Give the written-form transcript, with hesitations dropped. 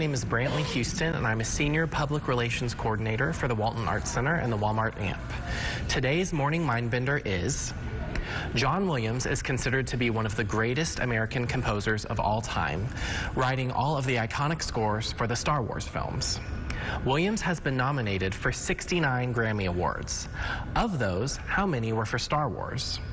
name is Brantley Houston, and I'm a Senior Public Relations Coordinator for the Walton Arts Center and the Walmart AMP. Today's morning mindbender is: John Williams is considered to be one of the greatest American composers of all time, writing all of the iconic scores for the Star Wars films. Williams has been nominated for 69 Grammy Awards. Of those, how many were for Star Wars?